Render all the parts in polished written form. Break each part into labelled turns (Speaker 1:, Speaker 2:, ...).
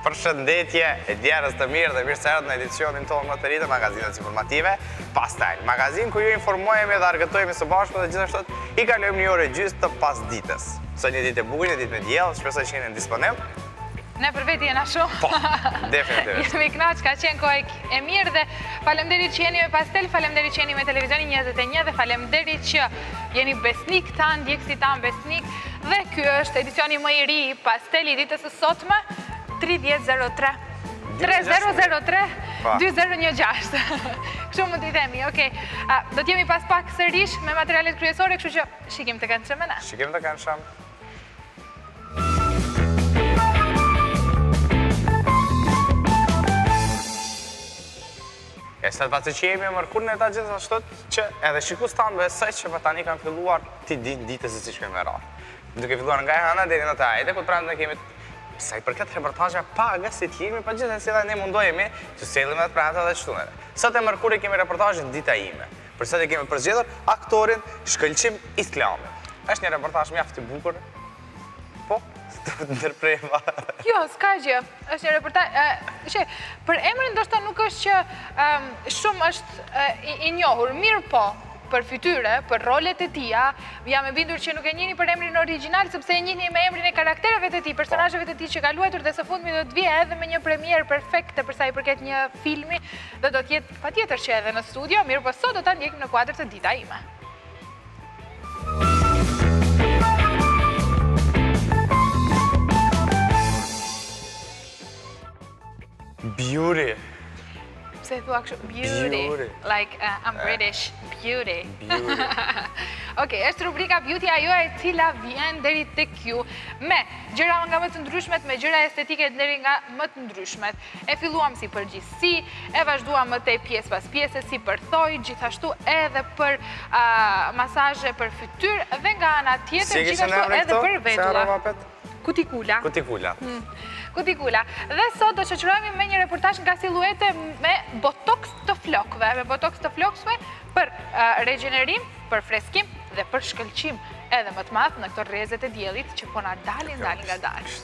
Speaker 1: Përshëndetje e djerës të mirë dhe mirë se erdhët në edicionin tonë më të ri të magazinës informative Pastel. Magazin ku ju informojemi dhe argëtojemi së bashku dhe gjithashtu I kalojmë një orë gjysmë të pasdites. Sot një ditë e bukur, një ditë me diell, shpresoj që jeni disponibil.
Speaker 2: Ne për veti jena shumë.
Speaker 1: Po, definitivisht.
Speaker 2: Jemi knaq, ka qenë kohë e mirë dhe faleminderit që jeni me Pastel, faleminderit që jeni me televizionin 21 dhe faleminderit që jeni besnik tanë, djegësi tanë besnik. Dhe ky është edicioni më I ri I Pastel I ditës së sotme 3003 3003 2016. Kështu mund t'i themi, okej. Do t'jemi pas pak sërish me materialet kryesore, kështu që shikim të këndshëm me ne.
Speaker 1: Shikim të këndshëm. E sot pasi që jemi e mërkur në ta gjithashtu që edhe shikus tanë besoj që pa tani kanë filluar ti din ditës se si shkojmë me radhë. Duke filluar nga e hëna deri në të ajde, ku pranë ne kemi sa I përket reportazhe paga si t'jemi, pa gjithsesi edhe ne mundohemi që sellim atë pranë dhe shtuneve. Sot e mërkuri kemi reportazhin Dita ime. Për sot e kemi përzgjedhur aktorin Shkëlqim Islami. Është një reportazh mjaft I bukur. Po, të ndërprema.
Speaker 2: Jo, s'ka gjë. Është një reportazh. Për emrin ndoshta nuk është që shumë është I njohur, mirë po. Për fytyre, për rolet e tia, jam e bindur që nuk e njihni për emrin original, sepse e njihni me emrin e karaktereve të tij, personazheve të tij që ka luajtur dhe së fundmi do të vijë edhe me një premierë perfekte për sa I përket një filmi dhe do të jetë patjetër që edhe në studio, mirë po sot do ta ndjekim në kuadër të Dita ime.
Speaker 1: Beauty.
Speaker 2: Se thua kështu, beauty, like I'm British, beauty. Okej, është rubrika Beauty ajo e cila vjen deri tek ju me gjëra nga më të ndryshmet, me gjëra estetike deri nga më të ndryshmet. E filluam si përgjithësi, e vazhduam më tej pjesë pas pjese si përthoj, gjithashtu edhe për masazhe për fytyrë dhe nga ana tjetër gjithashtu edhe për vetulla. Kutikula. Kutikula. Dhe sot do shoqërohemi me një reportazh nga siluete me botox të flokëve, për regenerim, për freskim dhe për shkëlqim edhe më të madh në këto rrezet e diellit që po na dalin nga dalë.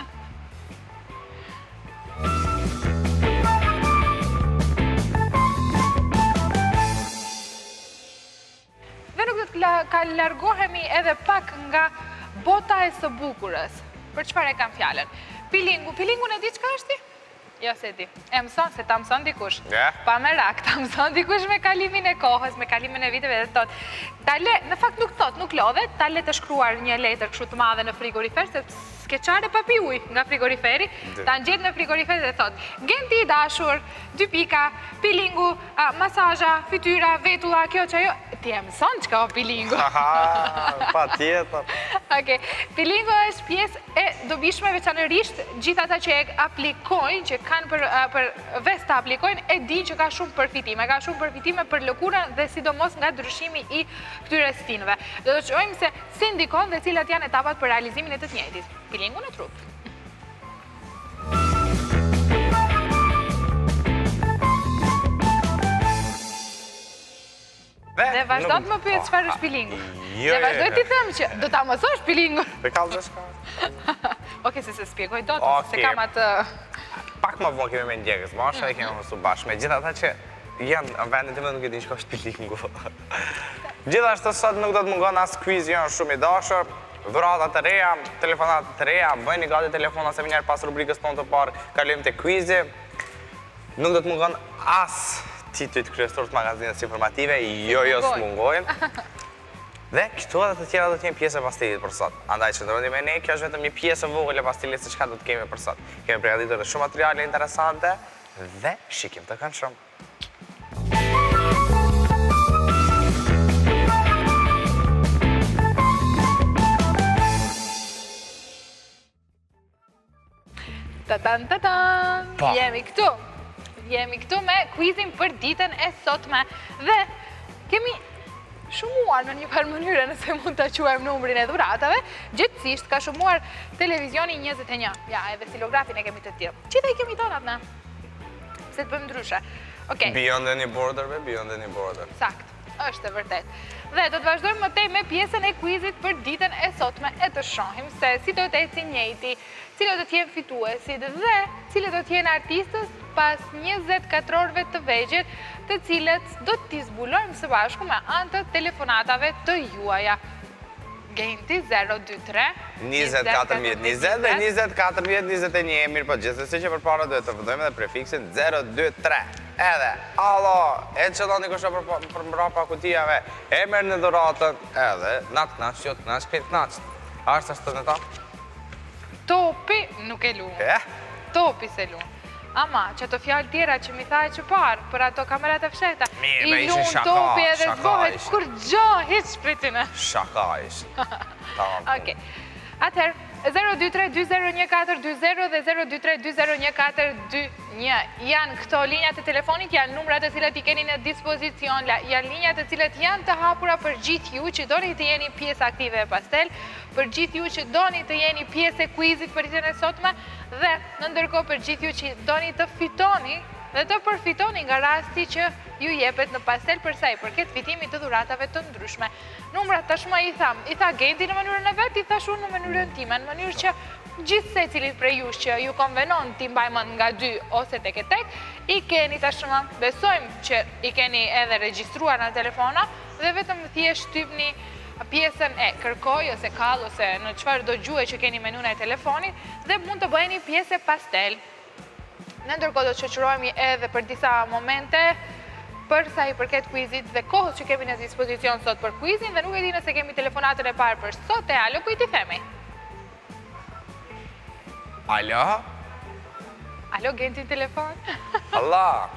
Speaker 2: Dhe nuk do të largohemi edhe pak nga bota e së bukurës. Për çfarë e kam fjalën? Pilingu. Pilingun e di çka është ti? Jo se di. E mëson se ta mëson dikush. Pa merak, ta mëson dikush me kalimin e kohës, me kalimin e viteve dhe thot. Ta le, në fakt nuk lodhet, ta le të shkruar një letër kështu të madhe në frigorifer, se skeçare pa pi ujë nga frigoriferi, ta ngjet në frigorifer dhe thot: "Genti I dashur, 2 pika, pilingu, masazha, fytyra, vetulla, kjo çajo." Ti e mëson çka o pilingu.
Speaker 1: Patjetër.
Speaker 2: Okej, pilingu është pjesë e dobishme veçanërisht gjithë ata që e aplikojnë, që kanë për vestë të aplikojnë, e di që ka shumë përfitime. Ka shumë përfitime për lëkurën dhe sidomos nga ndryshimi I këtyre stinëve. Do të shohim se si ndikon dhe cilat janë etapat për realizimin e të njëjtit. Pilingu në trup. Dhe vazhdo të më pyet çfarë është pilingu. Dhe vazhdoj t'i them që do ta mësosh pilingun.
Speaker 1: Për kallë shka.
Speaker 2: Okej, se spjegoj dot, se kam atë...
Speaker 1: Pak më vonë kemi me ndjekës, bashkë e kemi mësu bashkë, me gjitha ata që janë në vendin të më nuk e din çka është pilingu. Gjithashtu sot nuk do të mungon as quiz, janë shumë I dashur, dhurata të reja, telefonat të reja, bëjni gati telefona se njerë pas rubrikës tonë të parë, kalojmë te quizi. Nuk do të mungon as titujt kryesor të magazinës informative, jo s'mungojnë. Dhe këto edhe të tjera do të jenë pjesë e pastilit për sot. Andaj qëndroni me ne, kjo është vetëm një pjesë e vogël e pastilit se çka do të kemi për sot. Kemi përgatitur shumë materiale interesante dhe shikim të këndshëm.
Speaker 2: Ta-tan! Jemi këtu me quizin për ditën e sotme dhe kemi shumuar në një farë mënyrë, nëse mund të quajmë numrin e dhuratave, gjithësisht ka shumuar televizioni 21. Ja, edhe stilografin e kemi të tillë. Qita I kemi tonat ne? Se të bëjmë ndryshe.
Speaker 1: Beyond any border, beyond any border.
Speaker 2: Sakt, është e vërtet. Dhe do të vazhdojmë më tej me pjesën e quizit për ditën e sotme. sotme e të shohim se si do të eci njëjti, cilët do t'jenë fituesit dhe cilët do t'jenë artistës pas 24 orëve të vegjël, të cilët do t'i zbulojmë së bashku me anë të telefonatave të juaja. Genti 023
Speaker 1: 24.20 dhe 24.21 mirë po gjithsesi që përpara duhet të vëdojmë dhe prefiksin 023. Edhe, alo, e që do një kështë për mbrapa kutijave, e merë në dhuratën, edhe, natë knaqë, qëtë knaqë, këtë knaqë. Ashtë ashtë të në ta?
Speaker 2: Topi nuk e lu. Topi se lu. Ama, që të fjallë tjera që mi thaj që parë, për ato kamerat e fsheta,
Speaker 1: i lu
Speaker 2: në topi edhe zbohet kur gjohit shpritine.
Speaker 1: Shaka ishë.
Speaker 2: Oke, atëherë, 023-2014-20 dhe 023-2014-21 janë këto linjat e telefonit, janë numrat e cilat i keni në dispozicion, janë linjat e cilat janë të hapura për gjithë ju që doni të jeni pjesë aktive e pastel, për gjithë ju që doni të jeni pjesë e kuizit për ditën e sotme dhe në ndërkohë për gjithë ju që doni të fitoni dhe të përfitoni nga rasti që ju jepet në pastel përsa i përket fitimit të dhuratave të ndryshme. Numrat tashmë i tha Genti në mënyrën e vetë, i thash unë në mënyrën time, në mënyrë që gjithë se cilit prej jush që ju konvenon t'i mbajmën nga 2 ose tek e tek, i keni tashmë, besojmë që i keni edhe regjistruar në telefona dhe vetëm thjesht shtypni pjesën e kërkoj ose kall ose në çfarë do gjuhë që keni menun e telefonit dhe mund të bëheni pjesë e pastel. Në ndërkohë do të shoqërohemi edhe për disa momente për sa i përket kuizit dhe kohës që kemi në dispozicion sot për kuizin dhe nuk e di nëse kemi telefonatën e parë për sot e alo, kujt i themi?
Speaker 1: Alo?
Speaker 2: Alo, Genti në telefon?
Speaker 1: Allah!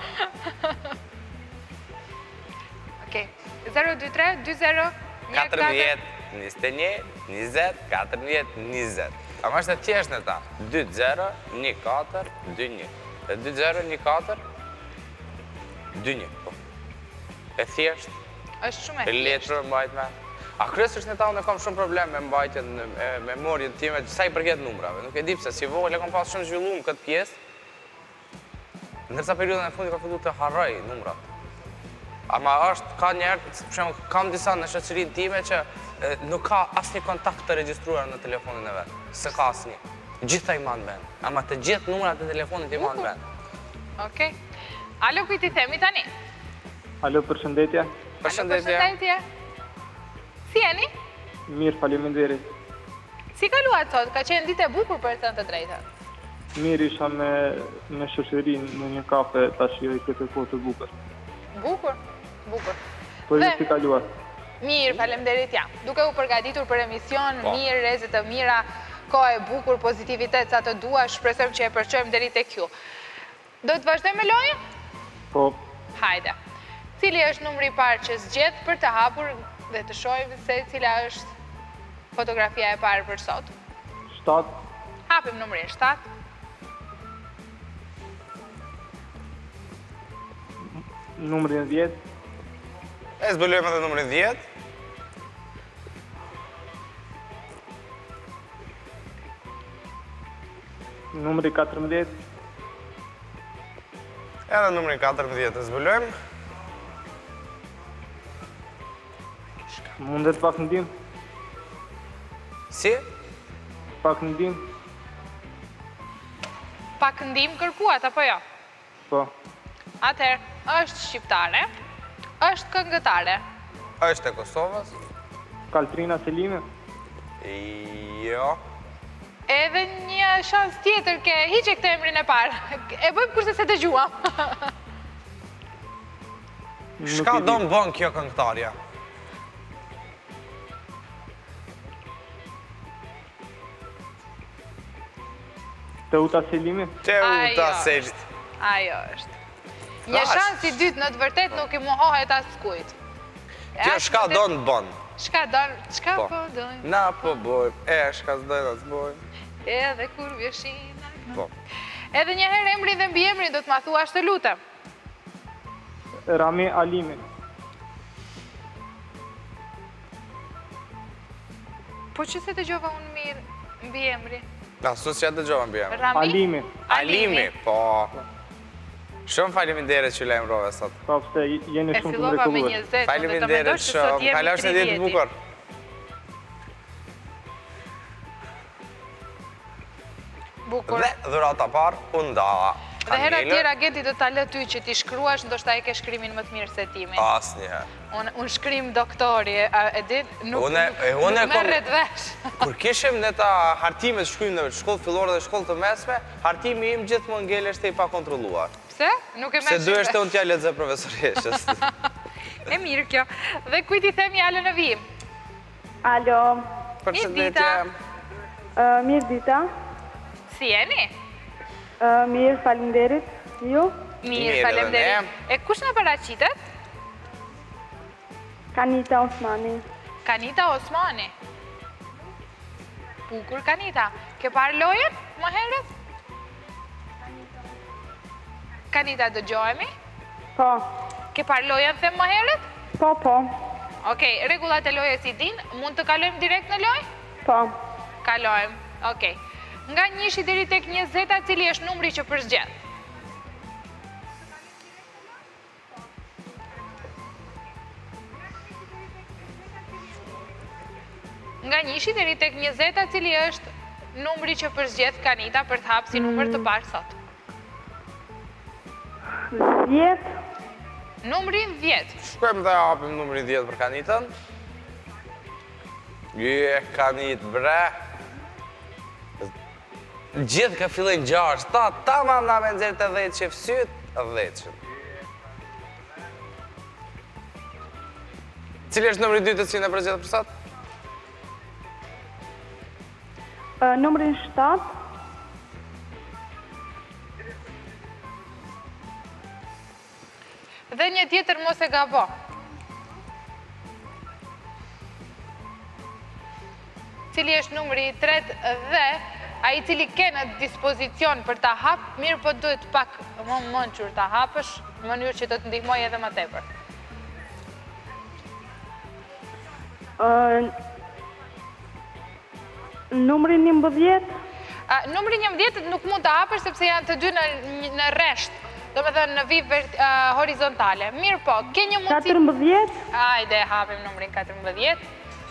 Speaker 2: Okej, 023-20
Speaker 1: 14, 21, 20, 14, 20. Ama është të tjesht në ta. 2-0, 1-4, 2-1. 2-0, 1-4, 2-1. E thjesht.
Speaker 2: është shumë e
Speaker 1: thjesht. E letrë mbajt me. A kryesisht në ta unë kam shumë problem me mbajtjen, me memorjen time, sa i përket numrave. Nuk e di pse, si vogël e kam pas shumë zhvilluar këtë pjesë. Ndërsa periudhën e fundit ka filluar të harroj numrat. Ama është, ka njerë, për shembull, kam disa në shoqërinë time që nuk ka asnjë kontakt të regjistruar në telefonin e vet. Se ka asnjë. Gjithta i marrën vend. Ama të gjithë numrat e telefonit i marrën vend.
Speaker 2: Okej. Alo, kujt i themi tani?
Speaker 3: Alo, përshëndetje.
Speaker 2: Përshëndetje. Si jeni?
Speaker 3: Mirë, faleminderit.
Speaker 2: Si kaluat sot? Ka qenë ditë e bukur për të thënë të drejtën.
Speaker 3: Mirë, isha me shoqërinë në një kafe tash i këtë kohë të bukur.
Speaker 2: Bukur?
Speaker 3: Po ju si kaluat?
Speaker 2: Mirë, faleminderit jam. Duke u përgatitur për emision, mirë, rrezë të mira, kohë e bukur, pozitivitet sa të dua, shpresojmë që e përçojmë deri tek ju. Do të vazhdojmë me lojën?
Speaker 3: Po.
Speaker 2: Hajde. Cili është numri i parë që zgjedh për të hapur dhe të shohim se cila është fotografia e parë për sot?
Speaker 3: 7.
Speaker 2: Hapim numrin 7.
Speaker 3: Numrin 10.
Speaker 1: E zbulojmë edhe numrin 10.
Speaker 3: Numri 14.
Speaker 1: Edhe numrin 14 e zbulojmë.
Speaker 3: Mundet pak ndim?
Speaker 1: Si?
Speaker 3: Pak ndim?
Speaker 2: Pak ndim kërkuat, apo jo?
Speaker 3: Po.
Speaker 2: Atëherë, është shqiptare, është këngëtare.
Speaker 1: Është e Kosovës?
Speaker 3: Kaltrina Selime?
Speaker 1: Jo.
Speaker 2: Edhe një shans tjetër ke hiqe këtë emrin e parë. E bëjmë kurse se dëgjuam.
Speaker 1: Shka do më bën kjo këngëtarja?
Speaker 3: Teuta Selime?
Speaker 1: Teuta Selime.
Speaker 2: Ajo është. Një shans i dytë në të vërtet nuk i mohohet as kujt.
Speaker 1: Kjo shka do në bën?
Speaker 2: Shka po dojnë?
Speaker 1: Na po bojmë, shka s'dojnë as bojmë.
Speaker 2: Edhe kur vjeshina.
Speaker 1: Po.
Speaker 2: Edhe njëherë emri dhe mbi emri do të ma thua të lutem.
Speaker 3: Rami Alimi.
Speaker 2: Po që se të gjova unë mirë mbi emri?
Speaker 1: Asu që të gjova mbi emri?
Speaker 3: Alimi.
Speaker 1: Alimi, po. Shumë faleminderit që lajmërove sot.
Speaker 3: Po, pse jeni shumë të
Speaker 2: E fillova me
Speaker 3: mrekulluar.
Speaker 2: 20, do të mendosh që sot jemi 30.
Speaker 1: Kalosh në ditë bukur.
Speaker 2: Bukur.
Speaker 1: Dhe dhurata parë, unë da
Speaker 2: Dhe hera tjera Geti do ta lë ty që ti shkruash, ndoshta e ke shkrimin më të mirë se timi.
Speaker 1: Asnjëherë.
Speaker 2: Unë shkrim doktori, e di, nuk merret vesh.
Speaker 1: Kur kishim ne ta hartimet shkruajmë në shkollë fillore dhe shkollë të mesme, hartimi im gjithmonë ngeleshte i pakontrolluar.
Speaker 2: Pse? Nuk e merr.
Speaker 1: Se duheshte unë t'ja lexoj profesoreshës.
Speaker 2: E mirë kjo. Dhe kujt i themi Alo në vim?
Speaker 4: Alo.
Speaker 2: Përshëndetje.
Speaker 4: Mirë dita.
Speaker 2: Si jeni?
Speaker 4: Mirë, faleminderit. Ju?
Speaker 2: Mirë, faleminderit. E kush na paraqitet?
Speaker 4: Kanita Osmani.
Speaker 2: Kanita Osmani. Bukur Kanita. Ke parë lojën më herët? Kanita, dëgjohemi?
Speaker 4: Po.
Speaker 2: Ke parë lojën them më herët?
Speaker 4: Po.
Speaker 2: Okej, rregullat e lojës i din, mund të kalojmë direkt në lojë?
Speaker 4: Po.
Speaker 2: Kalojmë, okej. Nga 1 deri tek 20, cili është numri që përzgjedh? Nga 1 deri tek 20, cili është numri që përzgjedh Kanita për të hapë si numër të parë sot?
Speaker 4: 10.
Speaker 2: Numri 10.
Speaker 1: Shkojmë dhe hapim numri 10 për Kanitën. Kanit, bre. Gjithë ka fillojnë 6, ta ma nga benzirë të 10 që fësyt, 10 që. Cili është numri 2 të cilin e përgjithë për sot?
Speaker 4: Numrin 7.
Speaker 2: Dhe një tjetër mos e gabo. Cili është numri 3 dhe a i cili ke në dispozicion për ta hap, mirë po duhet pak më mënqur ta hapësh, në mënyrë që të të ndihmoj edhe më tepër.
Speaker 4: Numrin 11.
Speaker 2: Numri 11 nuk mund të hapësh sepse janë të dy në rresht, do me dhe në vijë horizontale. Mirë po, ke një mundësi...
Speaker 4: 14.
Speaker 2: Ajde, hapim numrin 14.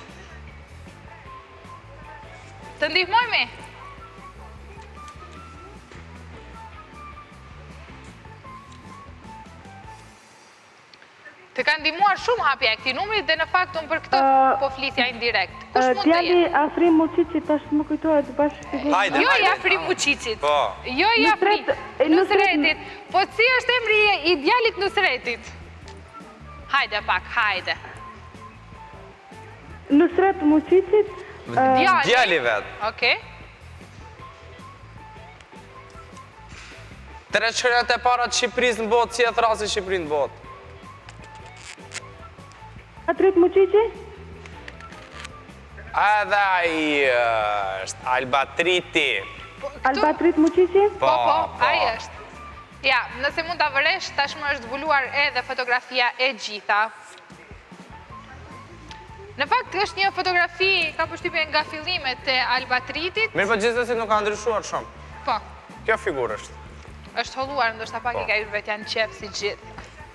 Speaker 2: Të ndihmojmi? Të ka ndihmuar shumë hapja e këtij numrit dhe në fakt unë për këtë po flisja indirekt. Kush mund të jetë?
Speaker 4: Djali Afrim Muçiçi tash më kujtohet bashkë figurë.
Speaker 2: Jo i Afrim Muçiçit.
Speaker 1: Po.
Speaker 2: Jo i Afrim Nusretit. Po si është emri i djalit Nusretit? Hajde pak, hajde.
Speaker 4: Nusret Muçiçit.
Speaker 1: Djali vet.
Speaker 2: Okej.
Speaker 1: 3 qërat e para të Shqipërisë në botë, si e thrasi Shqipërinë në botë.
Speaker 4: Albatrit Muçiçi?
Speaker 1: Edhe ai është Albatriti.
Speaker 4: Albatrit Muçiçi?
Speaker 2: Po, ai është. Ja, nëse mund ta vëresh, tashmë është zbuluar edhe fotografia e gjitha. Në fakt është një fotografi, ka përshtypjen nga fillimet e Albatritit.
Speaker 1: Mirë, po gjithsesi nuk ka ndryshuar shumë.
Speaker 2: Po.
Speaker 1: Kjo figurë është.
Speaker 2: Është holluar, ndoshta pak i ka hyrë vetja në qef si gjithë.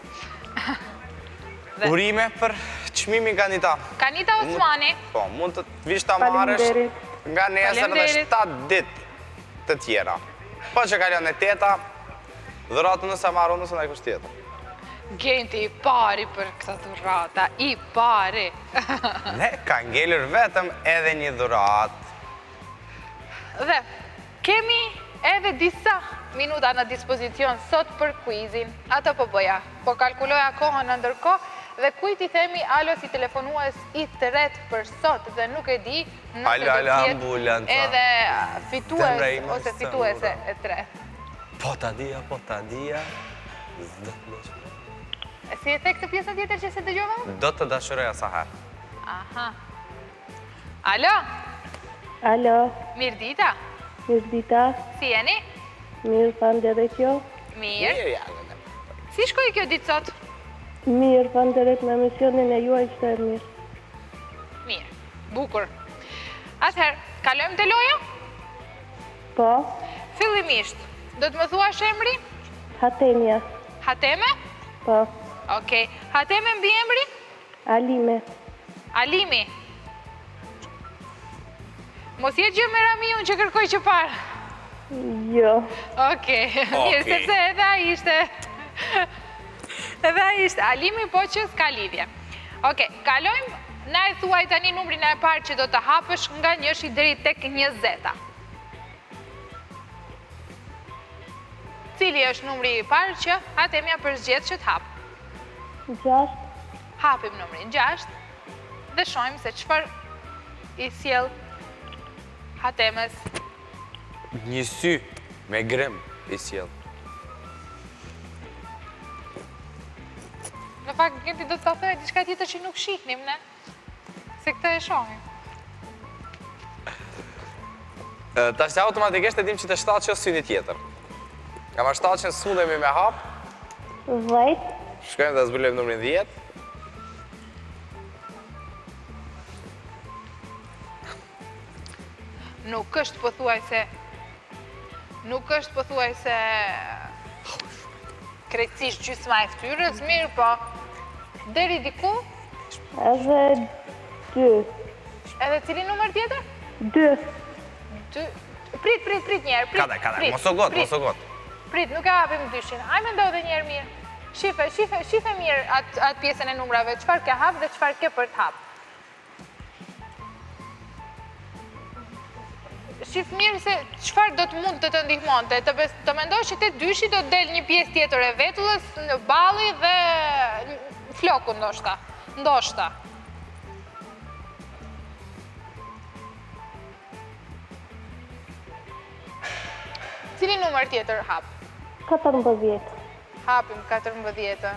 Speaker 1: Urime për çmimin Kanita.
Speaker 2: Kanita Osmani.
Speaker 1: Po, mund të vish ta marrësh nga nesër dhe 7 ditë të tjera. Po që kalon e 8, dhuratën nëse marrë nëse në kush tjetër.
Speaker 2: Genti i pari për këta dhurata, i pari.
Speaker 1: Ne ka ngelur vetëm edhe një dhuratë.
Speaker 2: Dhe kemi edhe disa minuta në dispozicion sot për quizin. Ato po bëja, po kalkuloja kohën në ndërkohë dhe kujt i themi alo si telefonues i tret për sot dhe nuk e di nëse do tjetë edhe fitues ose fituese e tret.
Speaker 1: Po ta dia,
Speaker 2: Si e thek të pjesën tjetër që se dëgjova?
Speaker 1: do të dashuroja sa herë.
Speaker 2: Aha. Alo?
Speaker 4: Alo,
Speaker 2: Mirë dita?
Speaker 4: mirë dita,
Speaker 2: Si jeni?
Speaker 4: mirë faleminderit jo.
Speaker 2: Mirë. Si shkoi kjo ditë sot?
Speaker 4: Mirë faleminderit me emisionin e juaj që e mirë.
Speaker 2: Mirë. Bukur. Atëherë, kalojmë te loja?
Speaker 4: Po,
Speaker 2: Fillimisht, do të më thuash emri?
Speaker 4: Hatemja,
Speaker 2: Hateme?
Speaker 4: po,
Speaker 2: Okej. Hateme mbi emri?
Speaker 4: Alime,
Speaker 2: Alimi. Mos je gjë me Ramiun që kërkoj që parë.
Speaker 4: Jo.
Speaker 2: Okej, mirë, sepse edhe ai ishte... Edhe ai ishte Alimi, po që s'ka lidhje. Okej, kalojmë, na e thuaj tani numrin e parë që do të hapësh nga 1 deri tek 20. Cili është numri i parë që Hatemja përzgjedh që të hap?
Speaker 4: 6.
Speaker 2: Hapim numrin 6 dhe shohim se çfarë i sjell Hatemes.
Speaker 1: Një sy me grim i sjell.
Speaker 2: Në fakt, Genti do të thojë diçka tjetër që nuk shihnim ne. Se këtë e shohim.
Speaker 1: Tash automatikisht e dim që të shtatë që syni tjetër. Kam ashtat që sundemi me hap.
Speaker 4: 10.
Speaker 1: Shkojmë dhe zbulojmë numrin 10.
Speaker 2: Nuk është pothuajse krejtësisht gjysma e fytyrës, mirë, po deri diku.
Speaker 4: Edhe 2.
Speaker 2: Edhe cili numër tjetër?
Speaker 4: 2.
Speaker 2: Prit njerë,
Speaker 1: Kada, mos o got.
Speaker 2: Prit, nuk e hapim dyshin. Aj me ndo dhe njerë mirë. Shife mirë atë pjesën e numrave, qëfar ke hap dhe qëfar ke për të hap. Shif mirë se qëfar do të mund të të ndihmonte. Të mendoj që te dyshi do të del një pjesë tjetër e vetullës, balli dhe floku ndoshta. Cili numër tjetër hap?
Speaker 4: 14.
Speaker 2: Hapim 14.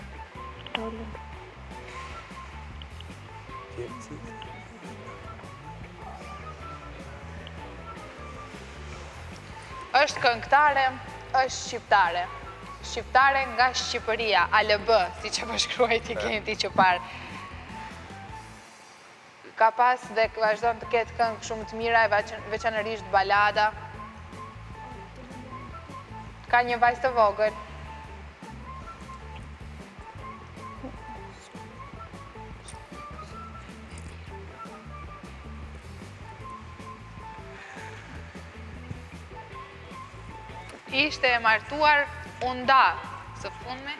Speaker 2: Është këngëtare, është shqiptare. Shqiptare nga Shqipëria, ALB, si që përshkruaj ti Genti që parë. Ka pas dhe vazhdon të ketë këngë shumë të mira, veçanërisht balada. Ka një vajzë të vogël. Ishte e martuar unda së fundme.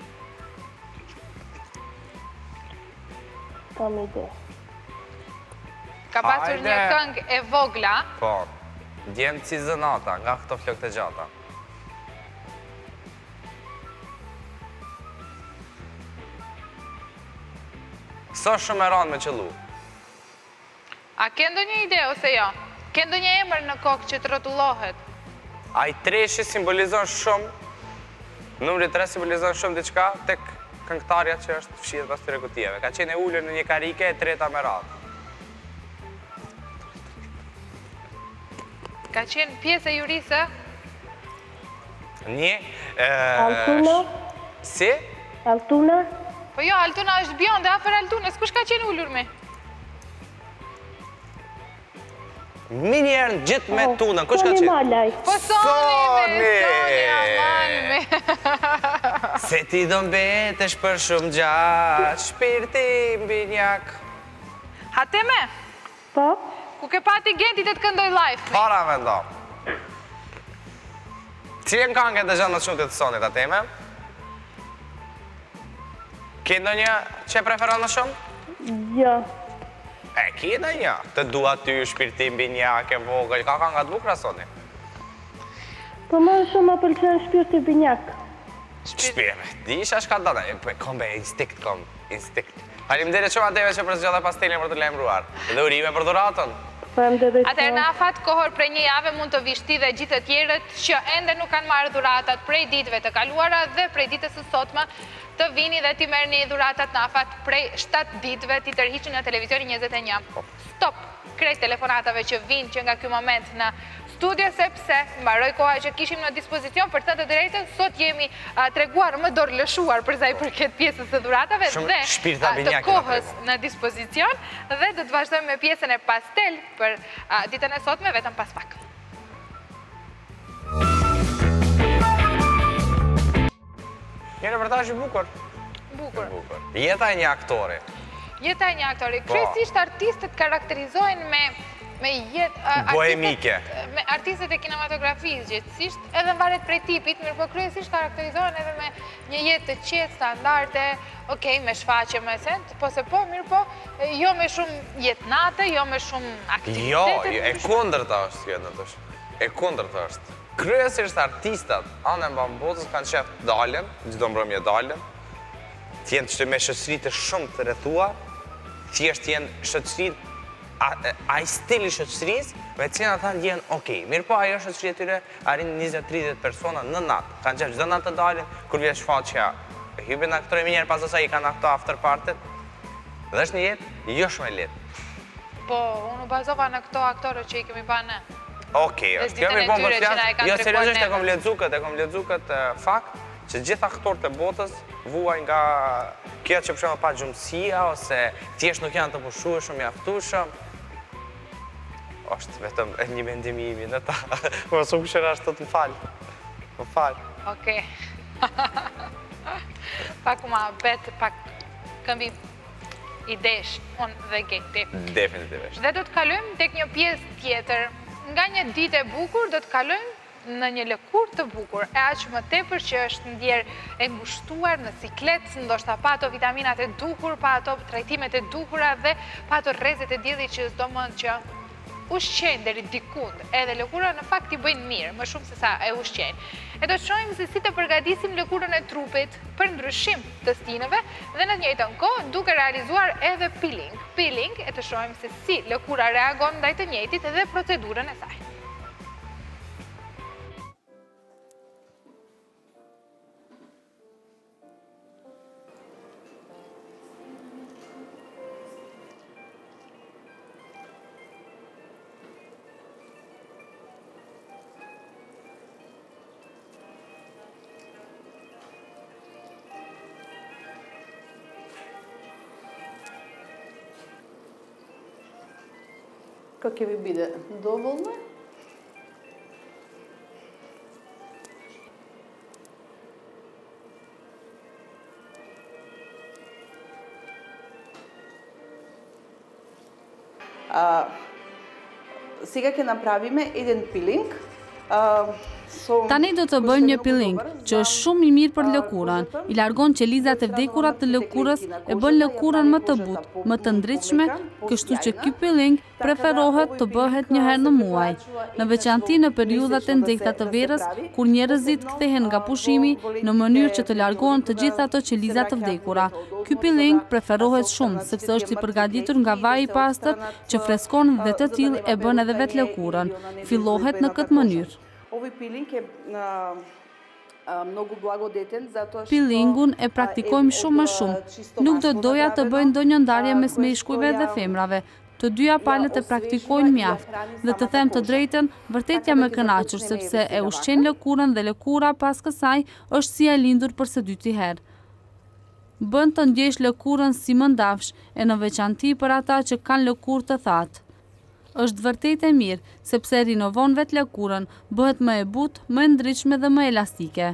Speaker 4: Kam ide.
Speaker 2: Ka pasur një këngë e vogla.
Speaker 1: Po, djemë si zënata nga këto flokë të gjata. Sa shumë e ranë me qëllu?
Speaker 2: A ke ndonjë ide ose jo? Ke ndonjë emër në kokë që të rrotullohet?
Speaker 1: Ai 3 simbolizon shumë, numri 3 simbolizon shumë diçka tek këngëtarja që është fshihet pas këtyre kutijeve. Ka qenë e ulur në një karike e treta me radhë.
Speaker 2: Ka qenë pjesë e jurisë?
Speaker 1: Një...
Speaker 4: Altuna?
Speaker 1: Si?
Speaker 4: Altuna?
Speaker 2: Po jo, Altuna është bjonde, afer Altunës, kush ka qenë ullur me?
Speaker 1: Minjerë në gjithë me tunën, kush ka
Speaker 4: Soni
Speaker 1: qenë?
Speaker 4: Malaj.
Speaker 2: Po Soni, aman me.
Speaker 1: Se ti do mbetesh për shumë gjatë, shpirti mbinjak.
Speaker 2: Hateme,
Speaker 4: Po?
Speaker 2: ku ke pati Genti të këndoj live?
Speaker 1: Para me ndo. Cilën këngë e dëgjon më shumë të Sonit, Hateme? Ke ndonjë që e preferon më shumë?
Speaker 4: Jo.
Speaker 1: E, ki ndonjë? Të dua ty, shpirti mbinjak, e vogël, ka kënga të bukura Soni?
Speaker 4: Po më shumë më pëlqen shpirti binjak.
Speaker 1: Shpirti, di isha shka dada, kom be, instinkt. Faleminderit shumë Hateme që përzgjodhe pastelin për të lajmëruar. Dhe urime për dhuratën.
Speaker 2: Atëherë në afat kohër prej një jave mund të vish ti dhe gjithë të tjerët që ende nuk kanë marrë dhuratat prej ditëve të kaluara dhe prej ditës së sotme të vini dhe ti merrni dhuratat në afat prej 7 ditëve ti tërhiqni në televizorin 21. Stop krejt telefonatave që vinë që nga ky moment në studio sepse mbaroi koha që kishim në dispozicion për të drejtën, sot jemi treguar më dorëlëshuar për sa i përket pjesës së dhuratave dhe të kohës në dispozicion dhe do të vazhdojmë me pjesën e pastel për ditën e sotme vetëm pas pak.
Speaker 1: Një reportazh i bukur.
Speaker 2: Bukur.
Speaker 1: Jeta e një aktori.
Speaker 2: Jeta e një aktori. Kryesisht artistët karakterizohen me me jetë
Speaker 1: bohemike.
Speaker 2: Me artistët e kinematografisë gjithësisht, edhe varet prej tipit, mirë po kryesisht karakterizohen edhe me një jetë të qetë, standarde, okej, me shfaqje më sent, po se po, mirë po, jo me shumë jetnate, jo me shumë aktivitete.
Speaker 1: Jo, e kundërta është kjo në tësh. E kundërta është. Kryesisht artistat, anë e mbambotës kanë qef dalën, gjithdo mbrëmje dalën, t'jenë që me shëqërit të shumë të rrethuar, thjesht jenë shëqërit, a i stili shëqëris, me cina thanë jenë okej. Mirë po, ajo shëqërit të tyre arin 20-30 persona në natë. Kanë qef gjithdo natë të dalin, kur vjetë shfaqja, hybin aktorë e minjerë, pas asa i kanë akto after partit, dhe është një jetë jo shumë e letë.
Speaker 2: Po, unë u bazova në këto aktorë që i kemi pa ne.
Speaker 1: Okej, është kjo mi bon për flasë, jo seriosisht e kom ledzu këtë fakt, që gjithë aktorët e botës vuaj nga kjo që përshemë pa gjumësia, ose thjesht nuk janë të pushueshëm, mjaftueshëm. është vetëm një mendimi imi në ta. Më su këshera është të falë. Më falë.
Speaker 2: Okej. Pak ma betë, pak këmbi idesh, unë dhe Geti.
Speaker 1: Definitivisht.
Speaker 2: Dhe do të kalojmë tek një pjesë tjetër. Nga një ditë e bukur, do të kalojmë në një lëkurë të bukur, e aqë më tepër që është ndjerë e ngushtuar në siklet, ndoshta pa ato vitaminat e duhur, pa ato trajtimet e duhura dhe pa ato rrezet e diellit që s'do mund që ushqejnë deri dikund, edhe lëkura në fakt i bëjnë mirë, më shumë se sa e ushqejnë. E do të shohim se si të përgatisim lëkurën e trupit për ndryshim të stinëve dhe në të njëjtën kohë duke realizuar edhe peeling. Peeling e të shohim se si lëkura reagon ndaj të njëjtit dhe procedurën e saj.
Speaker 5: Как ви биде доволна? Сега ќе направиме еден пилинг.
Speaker 6: Tani do të bëjmë një peeling, që është shumë i mirë për lëkurën. I largon qelizat e vdekurat të lëkurës e bën lëkurën më të butë, më të ndritshme, kështu që ky peeling preferohet të bëhet një herë në muaj. Në veçanti në periudhat e nxehta të verës, kur njerëzit kthehen nga pushimi në mënyrë që të largohen të gjitha ato qelizat të vdekura. Ky peeling preferohet shumë, sepse është i përgatitur nga vaji i pastër që freskon dhe të tillë e bën edhe vetë lëkurën. Fillohet në këtë mënyrë.
Speaker 5: Овој пилинг е mnogo blagodeten zato što
Speaker 6: Peelingun e praktikojmë shumë më shumë. Nuk do doja të bëj ndonjë ndarje mes meshkujve dhe femrave. Të dyja palët e praktikojnë mjaft. Dhe të them të drejtën, vërtet jam e kënaqur sepse e ushqen lëkurën dhe lëkura pas kësaj është si e lindur për së dyti herë. Bën të ndjesh lëkurën si më ndafsh, e në veçanti për ata që kanë lëkurë të thatë. Është vërtet e mirë, sepse rinovon vetë lëkurën, bëhet më e butë, më e ndritshme dhe më elastike.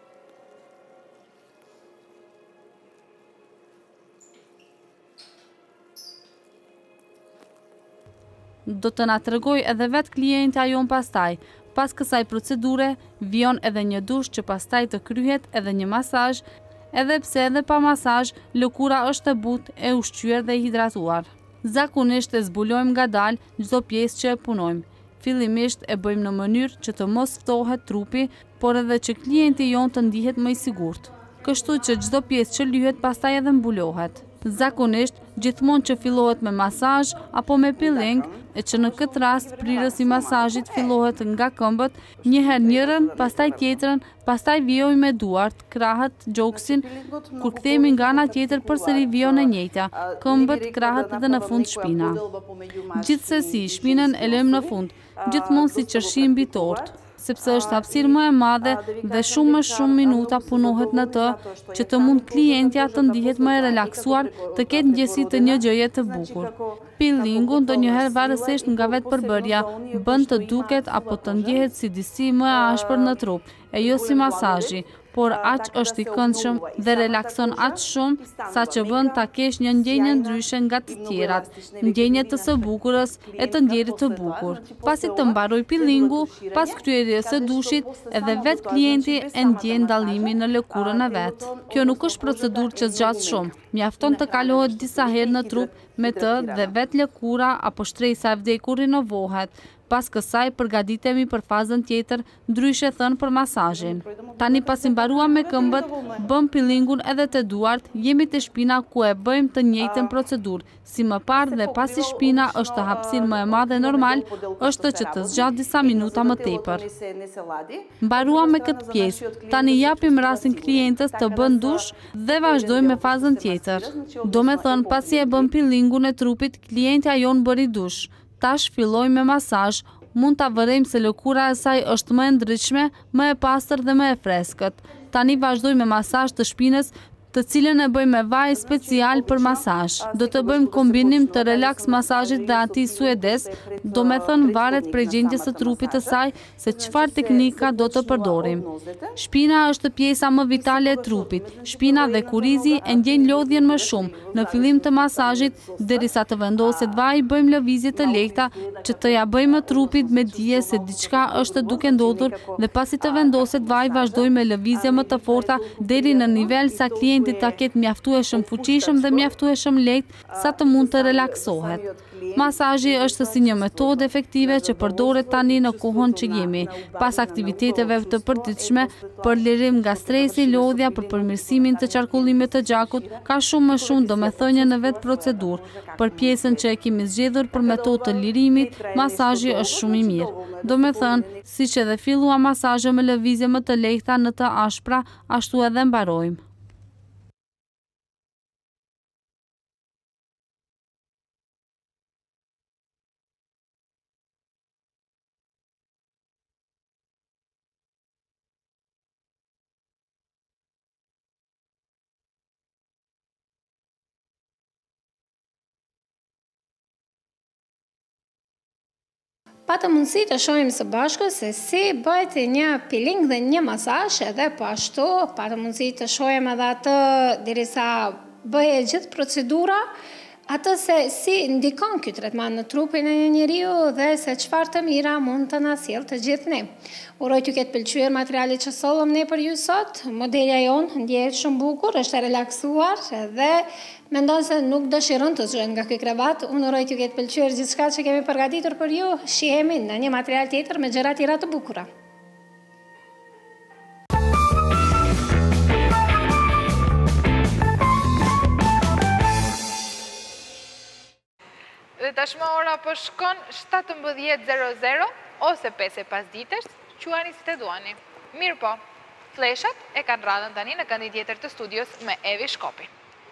Speaker 6: Do të na tregoj edhe vetë klientja jon pastaj. Pas kësaj procedure, vijon edhe një dush që pastaj të kryhet edhe një masazh, edhe pse edhe pa masazh, lëkura është e butë, e ushqyer dhe hidratuar. Zakonisht e zbulojmë ngadalë çdo pjesë që e punojmë. Fillimisht e bëjmë në mënyrë që të mos ftohet trupi, por edhe që klienti jon të ndihet më i sigurt. Kështu që çdo pjesë që lyhet pastaj edhe mbulohet. Zakonisht, gjithmonë që fillohet me masazh apo me peeling, e që në këtë rast prirës i masazhit fillohet nga këmbët, një herë njërën, pastaj tjetrën, pastaj vijojmë me duart, krahët, gjoksin, kur kthehemi nga ana tjetër përsëri vijon e njëjta, këmbët, krahët dhe në fund shpina. Gjithsesi, shpinën e lëm në fund, gjithmonë si qershi mbi tortë, sepse është hapësirë më e madhe dhe shumë më shumë minuta punohet në të, që të mund klientja të ndihet më e relaksuar, të ketë ndjesi të një gjëje të bukur. Peelingu ndonjëherë varësisht nga vetë përbërja, bën të duket apo të ndjehet si disi më e ashpër në trup, e jo si masazhi, por aq është i këndshëm dhe relakson aq shumë sa që bën ta kesh një ndjenjë ndryshe nga të tjerat, ndjenjë të së bukurës e të ndjerit të bukur. Pasi të mbaroj peelingu, pas kryerjes së dushit, edhe vetë klienti e ndjen dallimin në lëkurën e vet. Kjo nuk është procedurë që zgjat shumë, mjafton të kalohet disa herë në trup me të dhe vetë lëkura apo shtresa e vdekur rinovohet. Pas kësaj përgatitemi për fazën tjetër, ndryshe thënë për masazhin. Tani pasi mbaruam me këmbët, bëm peelingun edhe të duart, jemi te shpina ku e bëjmë të njëjtën procedurë. Si më parë dhe pasi shpina është hapësirë më e madhe normal, është që të zgjat disa minuta më tepër. Mbaruam me këtë pjesë, tani japim rastin klientës të bën dush dhe vazhdojmë me fazën tjetër. Do me thënë, pasi e bëm peelingun e trupit, klientja jonë bëri dush. Tash filloj me masazh, mund ta vërejmë se lëkura e saj është më e ndritshme, më e pastër dhe më e freskët. Tani vazhdoj me masazh të shpinës, të cilën e bëjmë me vaj special për masazh. Do të bëjmë kombinim të relaks masazhit dhe atij suedes, do me thënë varet prej gjendjes së trupit të saj se çfarë teknika do të përdorim. Shpina është pjesa më vitale e trupit. Shpina dhe kurizi e ndjejnë lodhjen më shumë. Në fillim të masazhit, derisa të vendoset vaj, bëjmë lëvizje të lehta që të ja bëjmë trupit me dije se diçka është duke ndodhur dhe pasi të vendoset vaj, vazhdojmë me lëvizje më të forta deri në nivel sa klienti ta ketë mjaftueshëm fuqishëm dhe mjaftueshëm lehtë sa të mund të relaksohet. Masazhi është si një metodë efektive që përdoret tani në kohën që jemi, pas aktiviteteve të përditshme, për lirim nga stresi, lodhja, për përmirësimin të qarkullimit të gjakut, ka shumë më shumë domethënie në vetë procedurë. Për pjesën që e kemi zgjedhur për metodë të lirimit, masazhi është shumë i mirë. Domethënë, siç edhe fillua masazhe me lëvizje më të lehta në të ashpra, ashtu edhe mbarojmë.
Speaker 7: Patë mundësi të shohim së bashku se si bëhet një peeling dhe një masazh, edhe po ashtu patë mundësi të shohim edhe atë derisa bëhet gjithë procedura, atë se si ndikon ky tretman në trupin e një njeriu dhe se çfarë të mira mund të na sjellë të gjithë ne. Uroj t'ju ketë pëlqyer materiali që sollëm ne për ju sot. Modelja jonë ndjehet shumë bukur, është e relaksuar dhe mendon se nuk dëshiron të zgjohet nga ky krevat. Unë uroj t'ju ketë pëlqyer gjithçka që kemi përgatitur për ju. Shihemi në një material tjetër me gjëra tjera të bukura.
Speaker 2: Dhe tashmë ora po shkon 17:00 ose 5 e pasdites, quani si të duani. Mirë po, fleshat e kanë radhën tani në këndin tjetër të studios me Evi Shkopi.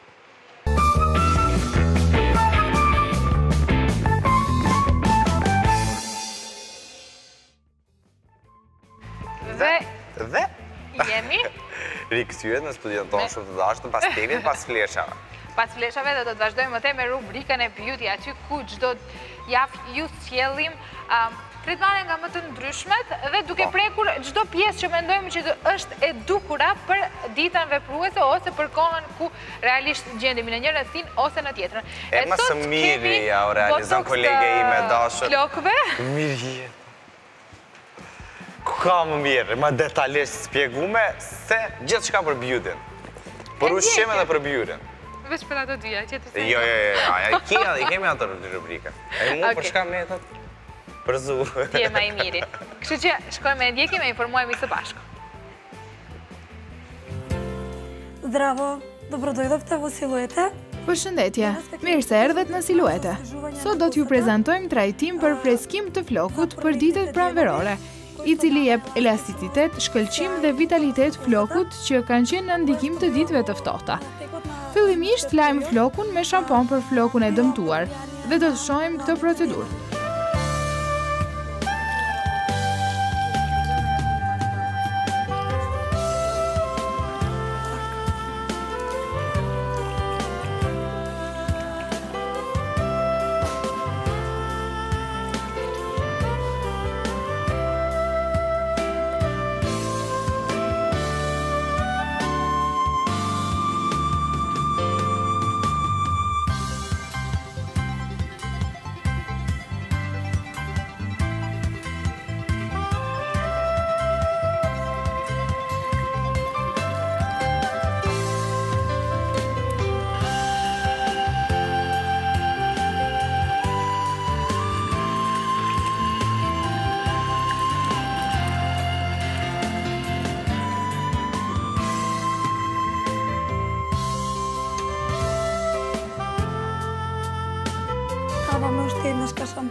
Speaker 1: Dhe
Speaker 2: jemi
Speaker 1: rikthyer në studion tonë shumë të dashur pas temit, pas fleshave.
Speaker 2: Pas fleshave do të vazhdojmë më tej me rubrikën e beauty, aty ku çdo javë ju sjellim tretmane nga më të ndryshmet dhe duke prekur çdo pjesë që mendojmë që është e dukura për ditën vepruese ose për kohën ku realisht gjendemi në një rrethin ose në tjetrën.
Speaker 1: E më së miri ja u realizon kolege ime dashur.
Speaker 2: Flokëve?
Speaker 1: Mirë jetë. Ka më mirë, më detajisht spjegume se gjithçka për beauty-n. Për ushqim edhe për beauty-n.
Speaker 2: Veç për ato dyja, qëtër se...
Speaker 1: Jo, i kemi ato rubrika. E mu përshka me të përzu.
Speaker 2: Ti e ma i miri. Kështu që shkojmë e ndjekim e informojmë së bashku.
Speaker 8: Zdravo, dobrodojdovte u Siluete.
Speaker 9: Përshëndetje, mirë se erdhet në Siluete. Sot do t'ju prezantojmë trajtim për freskim të flokut për ditët pranverore, i cili jep elasticitet, shkëlqim dhe vitalitet flokut që kanë qenë në ndikim të ditëve të ftohta. Fillimisht lajmë flokun me shampon për flokun e dëmtuar dhe do të shohim këtë procedurë.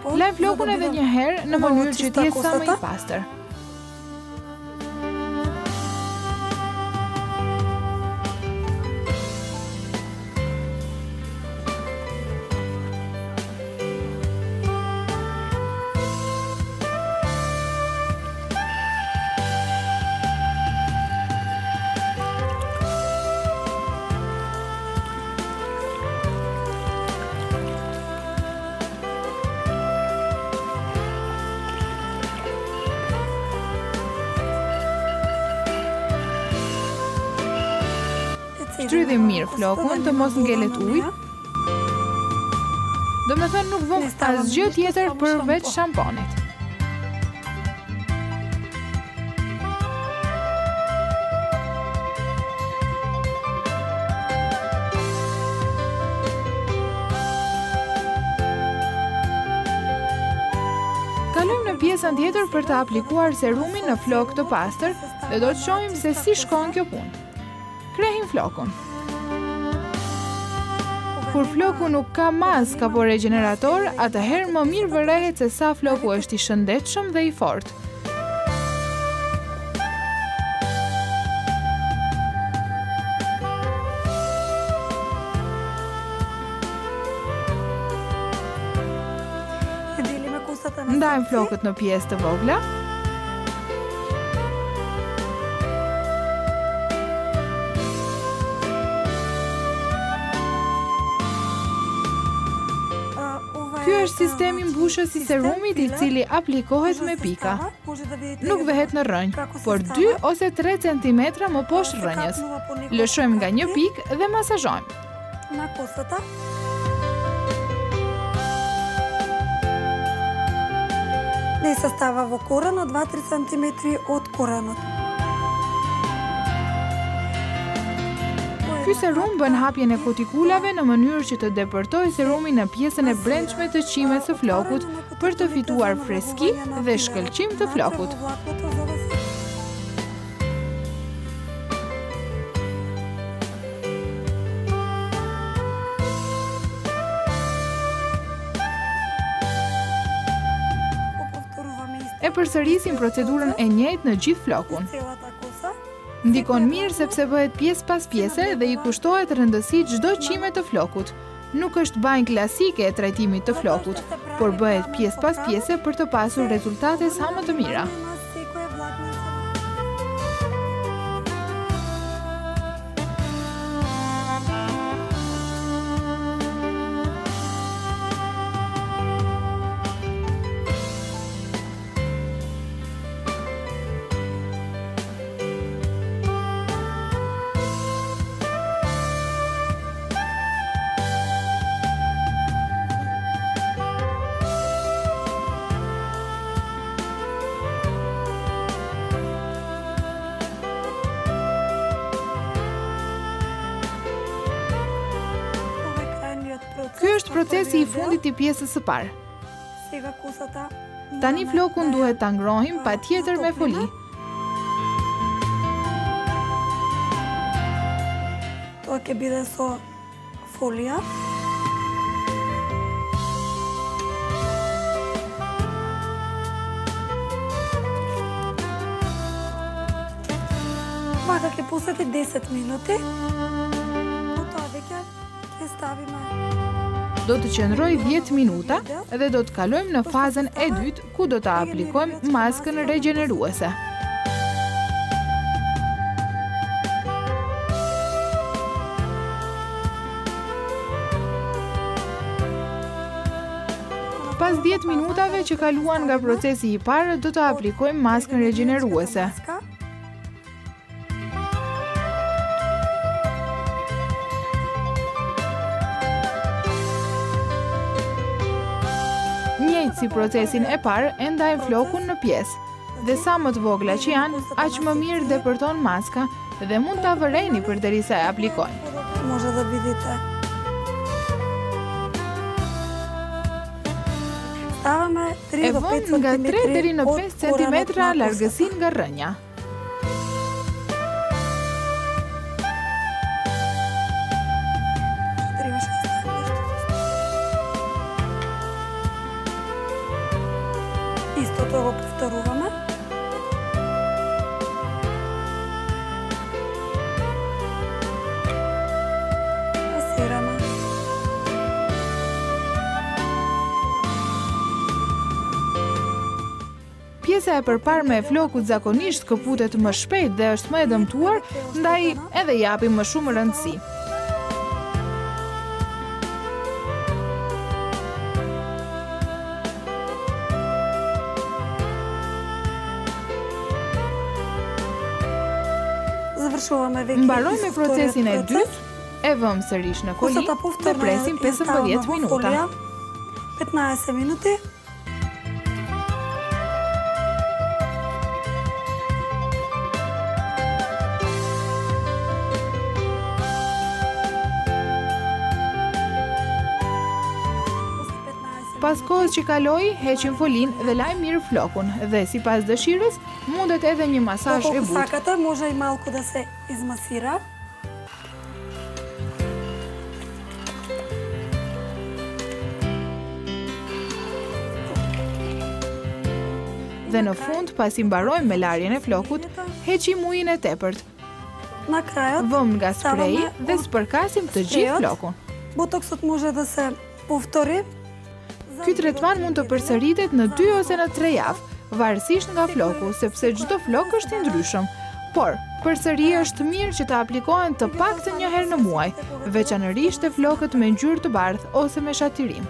Speaker 9: Laj flokun edhe një herë në mënyrë që të jetë sa më i pastër. Shtrydhim mirë flokun të mos ngelet ujë. Do me thënë nuk vëm asgjë tjetër përveç shamponit. Kalojmë në pjesën tjetër për të aplikuar serumin në flok të pastër dhe do të shohim se si shkon kjo punë. Krehim flokun. Kur floku nuk ka mask apo regenerator, atëherë më mirë vërehet se sa floku është i shëndetshëm dhe i fortë. Ndajmë flokët në pjesë të vogla. Ky është sistemi mbushës i serumit i cili aplikohet me pika. Nuk vehet në rrënjë, por 2 ose 3 cm më poshtë rrënjës. Lëshojmë nga një pikë dhe masazhojmë.
Speaker 8: Не става во коренот 2-3 см од коренот.
Speaker 9: Ky serum bën hapjen e kutikulave në mënyrë që të depërtojë serumin në pjesën e brendshme të qimet së flokut për të fituar freski dhe shkëlqim të flokut. E përsërisim procedurën e njëjtë në gjithë flokun. Ndikon mirë sepse bëhet pjesë pas pjese dhe i kushtohet rëndësi çdo qime të flokut. Nuk është banjë klasike e trajtimit të flokut, por bëhet pjesë pas pjese për të pasur rezultate sa më të mira. Ky është procesi i fundit i pjesës së parë. Tani flokun duhet ta ngrohim patjetër me foli.
Speaker 8: Тоа ќе биде со фолија. Вака ќе посвети 10 минути. Потоа веќе ќе ставиме.
Speaker 9: Do të qëndroj 10 minuta dhe do të kalojmë në fazën e dytë ku do të aplikojmë maskën regeneruese. Pas 10 minutave që kaluan nga procesi i parë, do të aplikojmë maskën regeneruese. Njëjtë si procesin e parë, e ndajmë flokun në pjesë. Dhe sa më të vogla që janë, aq më mirë depërton maska dhe mund ta vëreni përderisa e aplikojnë.
Speaker 8: Може да видите. Ставаме 3 до 5
Speaker 9: cm nga 3 deri në 5
Speaker 8: од
Speaker 9: cm
Speaker 8: коренот на
Speaker 9: largësinë nga rrënja.
Speaker 8: Истото го повторуваме. Пасираме.
Speaker 9: Pjesa e përparme e flokut zakonisht këputet më shpejt dhe është më e dëmtuar, ndaj edhe japi më shumë rëndësi. Mbarojmë procesin e dytë, e vëmë sërish në koli dhe presim 15 minuta.
Speaker 8: 15 minuti.
Speaker 9: Pas kohës që kaloi, heqim folin dhe lajmë mirë flokun dhe si pas dëshirës, mundet edhe një masazh e butë.
Speaker 8: Сакате, може и малку да се измасира.
Speaker 9: Dhe në fund, pas i mbarojmë me larjen e flokut, heqim ujin e tepërt. Vëmë nga spreji dhe spërkasim të gjithë flokun.
Speaker 8: Botoksot може да се повтори.
Speaker 9: Ky tretman mund të përsëritet në 2 ose në 3 javë, varësisht nga floku, sepse çdo flok është i ndryshëm. Por, përsëri është mirë që të aplikohen të paktën një herë në muaj, veçanërisht e flokët me ngjyrë të bardhë ose me shatirim.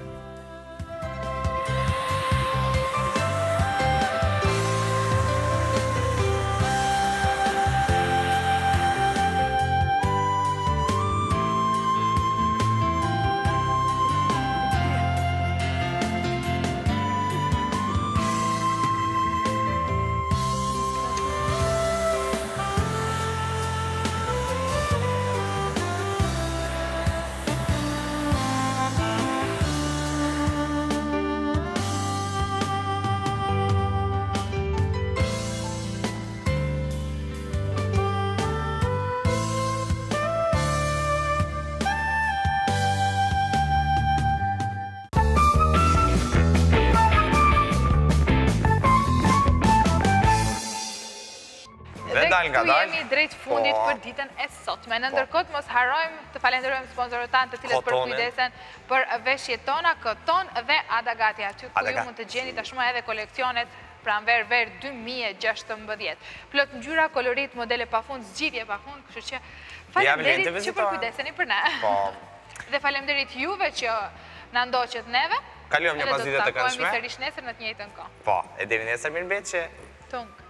Speaker 2: Këtu jemi drejt fundit për ditën e sotme. Në ndërkohë mos harrojmë të falenderojmë sponsorët tanë të cilët përkujdesen për veshjet tona, Koton dhe Adagati, aty ku ju mund të gjeni tashmë edhe koleksionet pranver ver 2016. Plot ngjyra, kolorit, modele pafund, zgjidhje pafund, kështu që faleminderit që përkujdeseni për ne. Dhe faleminderit juve që na ndoqët neve.
Speaker 1: Kalojmë një pas ditë të këndshme.
Speaker 2: Do të takohemi sërish nesër në të njëjtën kohë.
Speaker 1: Po, e deri nesër mirëmbëjtje.
Speaker 2: Tunk.